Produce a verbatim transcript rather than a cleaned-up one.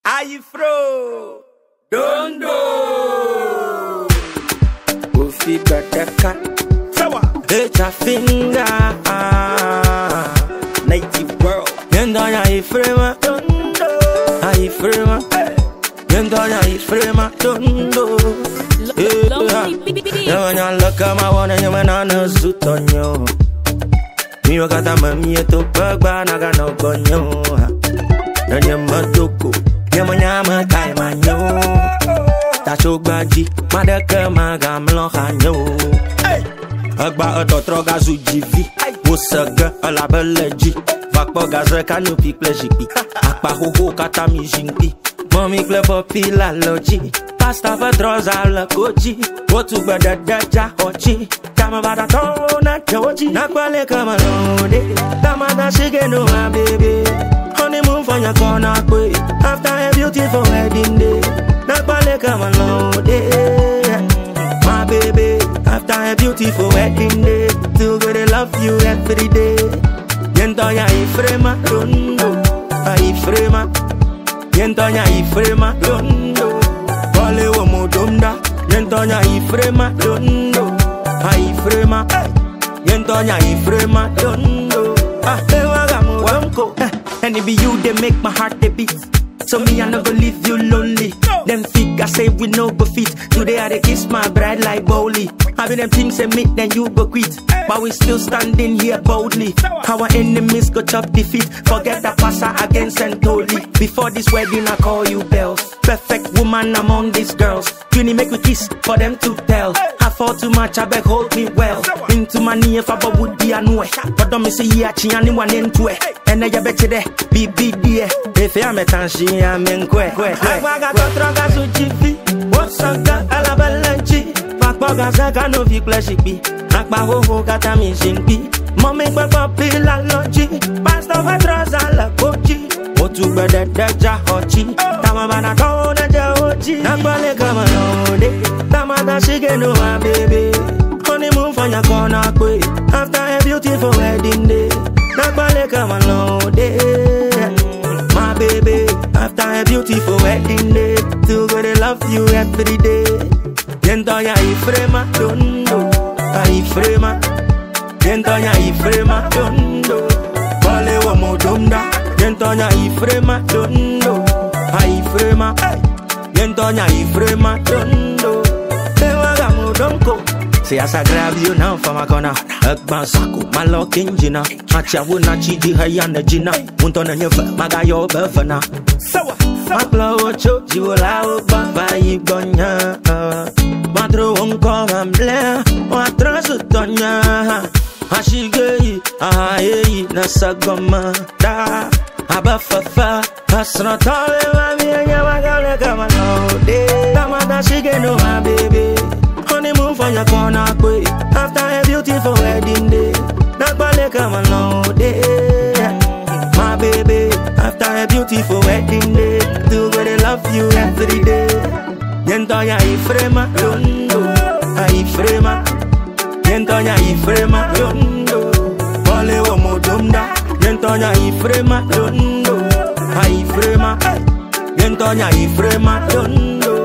Ifro Dondo Ufi Bataka Echa Finger Native World Yendonya Ifrema Dondo Ifrema Yendonya Ifrema Dondo Yawanya loka ma wana yamana na zutonyo Mi wakata mami eto pagba naga no konyo Nanya matoko Yama nyama kai manyo Tasho gbaji Madaka maga mlokhanyo Agba oto troga zujivi Wosaga ala beleji Vakpo gaze kanopi plejipi Akpa hoho kata mi jinpi Mami klepo pila loji Pasta vadroza la koji Wotu gbada daja hochi Kama bada tona joji Nakwale kama lode Kama da shige no my baby Honeymoon for your corner quick After a beautiful wedding day Nakwale kama lode My baby After a beautiful wedding day Too good to love you every day Yentonya Ifrema Dondo Ifrema Yentonya Ifrema Dondo Wale wo modomda Yentonya Ifrema Dondo Ifrema Yentonya Ifrema Dondo Ah, ewaga mu wamko And it be you that make my heart they beat So me I never leave you lonely Them figures say we no go fit Today I dey kiss my bride like Bowley I be them things say meet then you go quit But we still standing here boldly Our enemies go chop defeat Forget that passer against Santoli Before this wedding I call you bells Perfect woman among these girls Cunie make we kiss for them to tell I fall too much I beg hold me well Into my knee if I would be a noe But don't me see ya chi anyone into it And I bet you there be big dear If you am a tanshi I'm in kwe I got to troga sujifi What's up ala balanchi Bakboga zaka no vi pleashipi Akba ho ho kata mi jinpi Mommy kwa papi la loji Pasta vadroza la koji Otu gbada daja hochi Tama bana tona ja hochi Nakwale kama lode Tama da shige no my baby Honeymoon for your corner quick After a beautiful wedding day Nakwale kama lode My baby After a beautiful wedding day Too good to love you every day Yentonya Ifrema Dondo Ifrema Yentonya Ifrema Dondo Wale wo modomda Yentonya Ifrema Dondo Ifrema Yentonya Ifrema Dondo Ewaga modomko See as I grab you now from a corner Ekban sako, my lock engine Macha wuna chidi hayana jina Muntona nyefa, maga yo befana Sawa, sawa Makla ocho, jiwola obaba igonya Matro onko mamble Matro sutonya Ashigei, ahaei, nasagoma Da, abafafa Asra tole mami enya magale kama lode Tamada shige no my baby Honeymoon for your corner quick After a beautiful wedding day Nakwale kama lode My baby After a beautiful wedding day Too good to love you every day Yentonya Ifrema Dondo Ifrema Yentonya Ifrema Dondo Wale wo modomda Yentonya Ifrema Dondo Ifrema Yentonya Ifrema Dondo